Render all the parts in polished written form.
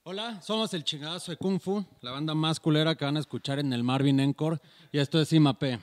Hola, somos el Chingadazo de Kung Fu, la banda más culera que van a escuchar en el Marvin Encore, y esto es IMAP.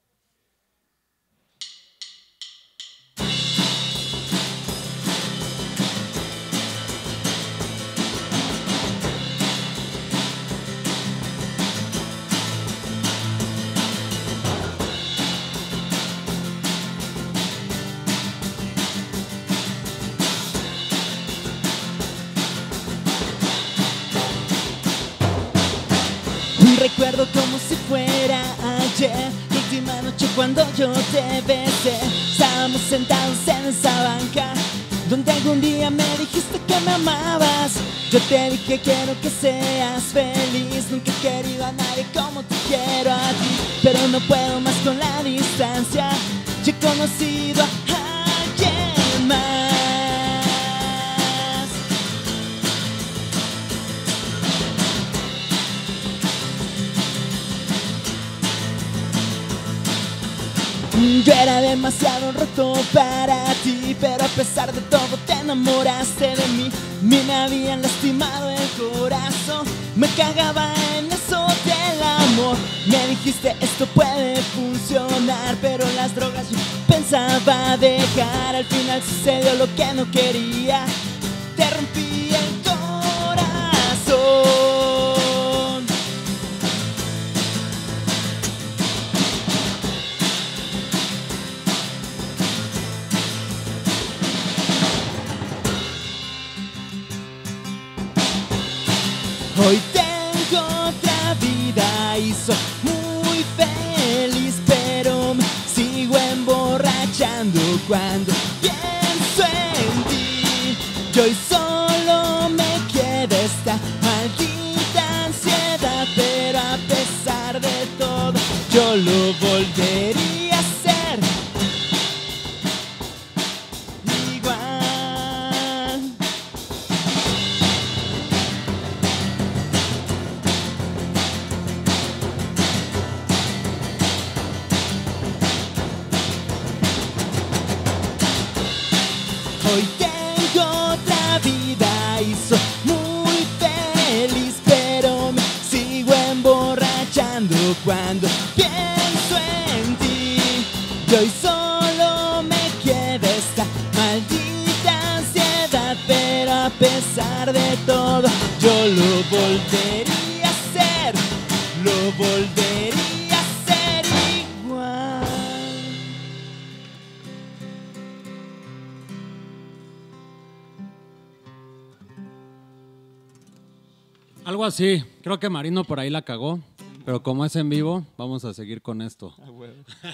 Recuerdo como si fuera ayer, la última noche cuando yo te besé. Estábamos sentados en esa banca donde algún día me dijiste que me amabas. Yo te dije quiero que seas feliz. Nunca he querido a nadie como te quiero a ti, pero no puedo más con la distancia. Yo he conocido a alguien más. Yo era demasiado roto para ti, pero a pesar de todo te enamoraste de mí. Me habían lastimado el corazón, me cagaba en eso del amor. Me dijiste esto puede funcionar, pero las drogas yo pensaba dejar. Al final sucedió lo que no quería, te rompí el corazón. Hoy tengo otra vida y soy muy feliz, pero me sigo emborrachando cuando pienso en ti. Yo hoy solo me queda esta maldita ansiedad, pero a pesar de todo yo lo volvería a hacer igual. Hoy tengo otra vida y soy muy feliz, pero me sigo emborrachando cuando pienso en ti. Y hoy solo me queda esta maldita ansiedad, pero a pesar de todo yo lo volvería a hacer, lo volvería a hacer igual. Algo así, creo que Marino por ahí la cagó, pero como es en vivo, vamos a seguir con esto. Ah, huevo.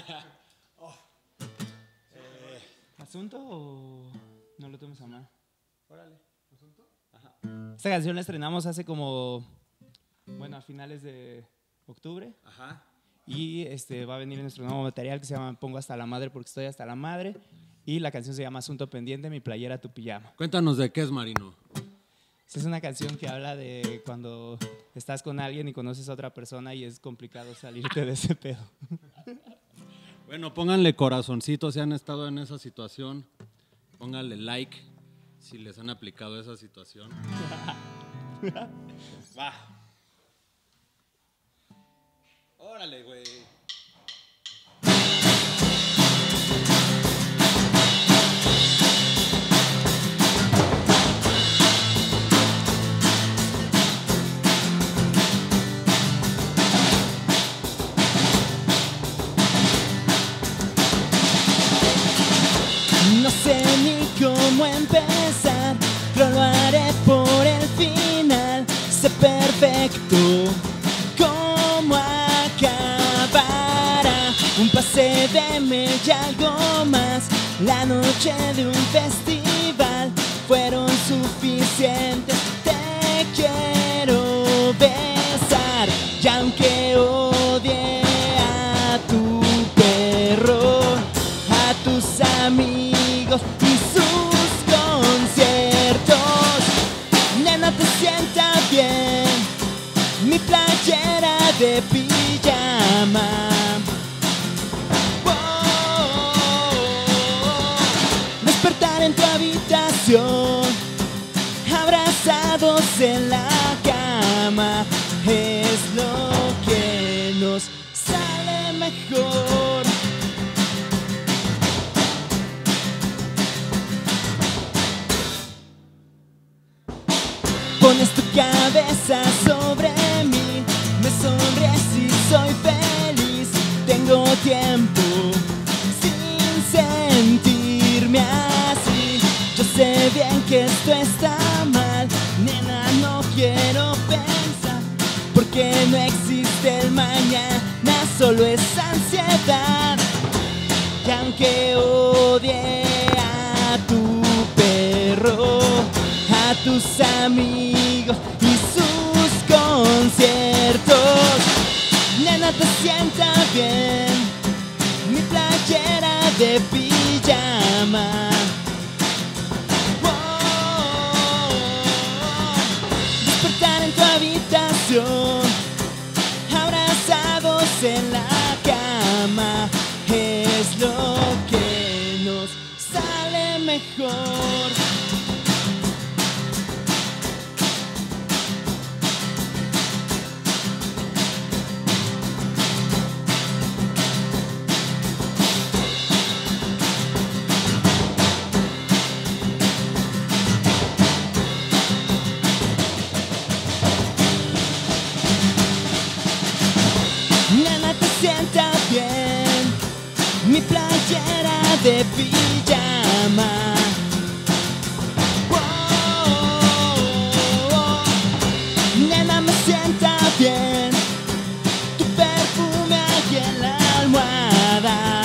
¿Asunto o no lo tomes a mal? Órale, ¿asunto? Ajá. Esta canción la estrenamos hace como, bueno, a finales de octubre. Ajá. Y va a venir nuestro nuevo material que se llama Pongo hasta la madre porque estoy hasta la madre. Y la canción se llama Asunto pendiente, mi playera, tu pijama. Cuéntanos de qué es Marino. Es una canción que habla de cuando estás con alguien y conoces a otra persona y es complicado salirte de ese pedo. Bueno, pónganle corazoncito si han estado en esa situación. Pónganle like si les han aplicado esa situación. Va. Órale, güey. No sé ni cómo empezar, pero lo haré por el final. Sé perfecto cómo acabará. Un pase de y algo más. La noche de un festival fueron suficientes. Te quiero besar y aunque odie a tu perro, a tus amigos y sus conciertos, nena, te sienta bien mi playera de pijama. Despertar en tu habitación, abrazados en la cama es lo que nos sale mejor. Pones tu cabeza sobre mí, me sonríes y soy feliz. Tengo tiempo sin sentirme así. Yo sé bien que esto está mal, nena, no quiero pensar, porque no existe el mañana, solo es ansiedad. Y aunque odie a tu perro, a tus amigos y sus conciertos, nena, te sienta bien mi playera de pijama. Despertar en tu habitación, abrazados en la cama, es lo que nos sale mejor. Sienta bien mi playera de pijama. Nena, me sienta bien tu perfume aquí en la almohada.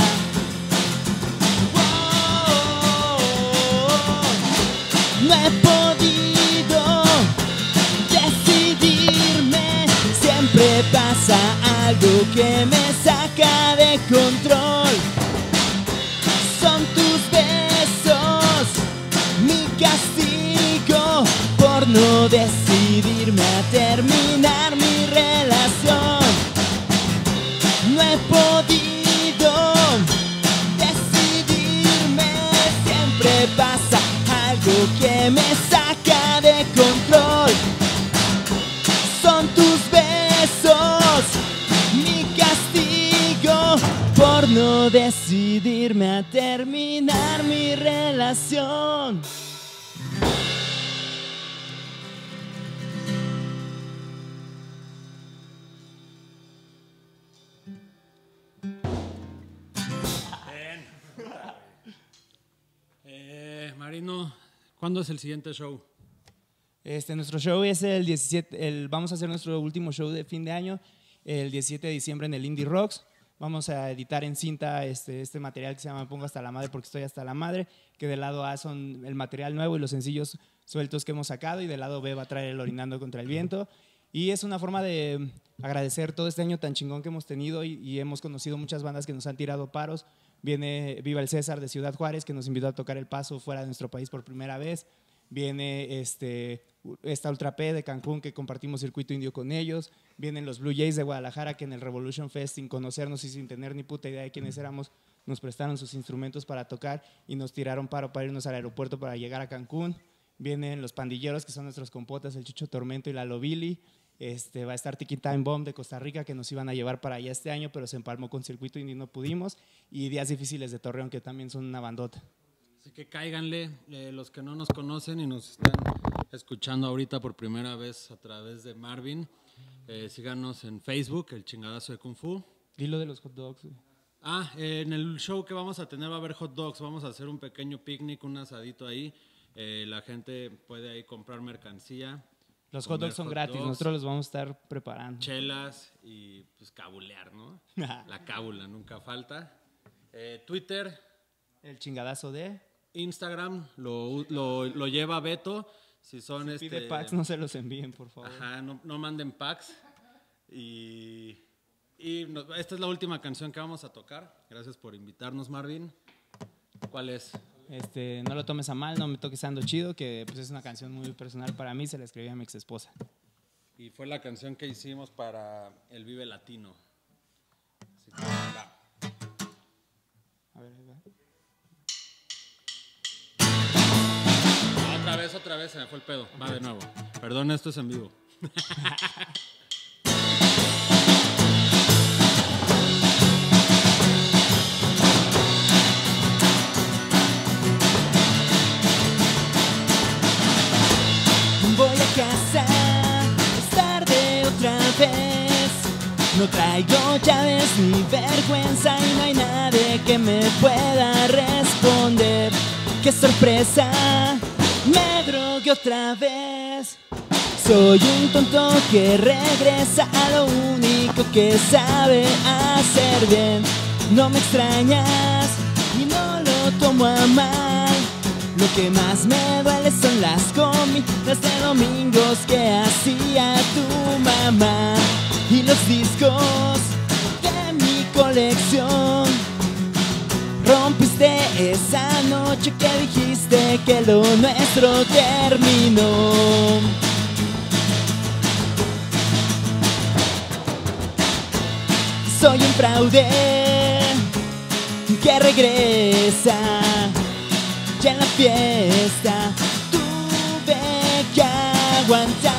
No he podido decidirme, siempre pasa algo que me saca de control. Son tus besos mi castigo por no decidirme a terminar mi relación. No he podido decidirme, siempre pasa algo que me saca de control. Son tus besos mi castigo por no decidirme a terminar mi relación. Marino, ¿cuándo es el siguiente show? Nuestro show es el 17, vamos a hacer nuestro último show de fin de año, el 17 de diciembre en el Indie Rocks. Vamos a editar en cinta este material que se llama Me Pongo Hasta la Madre porque estoy hasta la madre, que del lado A son el material nuevo y los sencillos sueltos que hemos sacado, y del lado B va a traer el Orinando contra el Viento. Y es una forma de agradecer todo este año tan chingón que hemos tenido, y hemos conocido muchas bandas que nos han tirado paros. Viene Viva el César de Ciudad Juárez, que nos invitó a tocar El Paso fuera de nuestro país por primera vez. Viene esta Ultra P de Cancún, que compartimos circuito indio con ellos. Vienen los Blue Jays de Guadalajara, que en el Revolution Fest, sin conocernos y sin tener ni puta idea de quiénes éramos, nos prestaron sus instrumentos para tocar y nos tiraron paro para irnos al aeropuerto para llegar a Cancún. Vienen los Pandilleros, que son nuestros compotas, el Chucho Tormento y la Lobili. Va a estar Tiki Time Bomb de Costa Rica, que nos iban a llevar para allá este año, pero se empalmó con circuito indie y no pudimos. Y Días Difíciles de Torreón, que también son una bandota. Así que cáiganle, los que no nos conocen y nos están escuchando ahorita por primera vez a través de Marvin, síganos en Facebook, El Chingadazo de Kung Fu. Dilo de los hot dogs. En el show que vamos a tener va a haber hot dogs, vamos a hacer un pequeño picnic, un asadito ahí. La gente puede ahí comprar mercancía. Los hot dogs son gratis, nosotros los vamos a estar preparando. Chelas y pues cabulear, ¿no? La cábula nunca falta. Twitter. El Chingadazo de... Instagram lo lleva Beto. Si pide packs, no se los envíen, por favor. Ajá, no manden packs. Esta es la última canción que vamos a tocar. Gracias por invitarnos, Marvin. ¿Cuál es? No lo tomes a mal, no me toques ando chido, que pues es una canción muy personal para mí, se la escribí a mi ex esposa. Y fue la canción que hicimos para el Vive Latino. Así que va. A ver, ahí va. Otra vez, se me fue el pedo. Va de nuevo. Perdón, esto es en vivo. Voy a casa, es tarde otra vez. No traigo llaves ni vergüenza y no hay nadie que me pueda responder. ¡Qué sorpresa! Me drogué otra vez. Soy un tonto que regresa a lo único que sabe hacer bien. No me extrañas y no lo tomo a mal. Lo que más me duele son las comidas de domingos que hacía tu mamá y los discos de mi colección. Rompiste esa noche que dijiste que lo nuestro terminó. Soy un fraude que regresa. Ya en la fiesta tuve que aguantar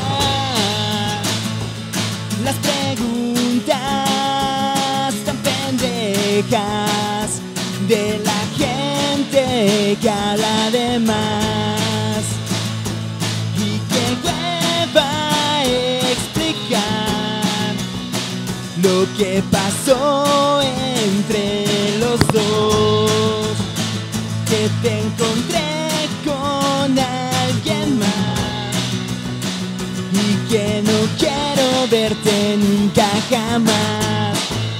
las preguntas tan pendejas de la gente que habla de más. Y qué hueva explicar lo que pasó entre los dos. Que te encontré con alguien más y que no quiero verte nunca jamás.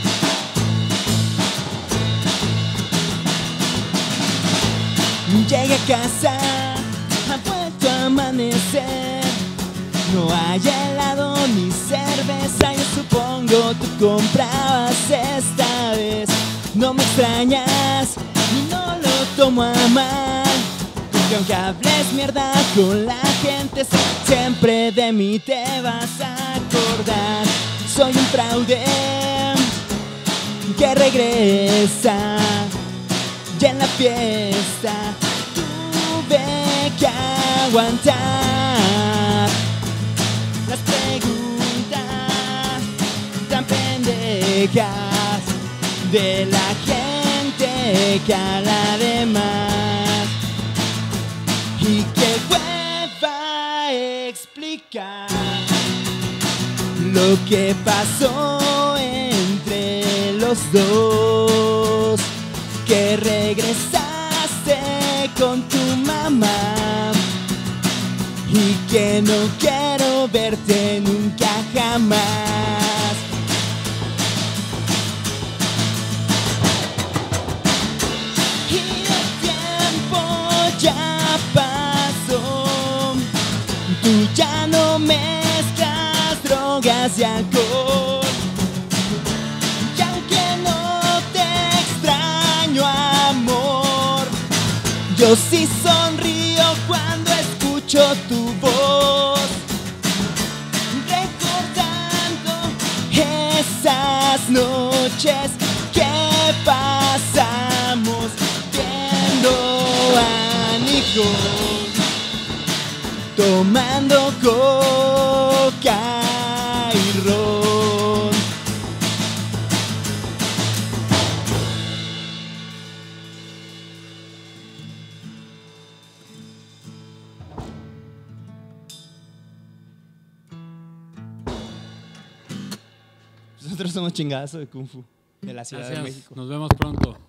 Llegué a casa, ha vuelto a amanecer. No hay helado ni cerveza, yo supongo tú comprabas esta vez. No me extrañas y no lo tomo a mal, porque aunque hables mierda con la gente, siempre de mí te vas a acordar. Soy un fraude que regresa. Ya en la fiesta tuve que aguantar las preguntas tan pendejas de la gente que habla de más. Y qué hueva explicar lo que pasó entre los dos. Que regresaste con tu mamá y que no quiero verte nunca jamás. Y el tiempo ya pasó, tú ya no mezclas drogas y alcohol. Y aunque no te extraño, amor, yo sí sonrío cuando escucho tu voz, recordando esas noches que pasamos viendo Anicón, tomando coca y ron. Nosotros somos Chingadazo de Kung Fu de la Ciudad de Gracias. México. Nos vemos pronto.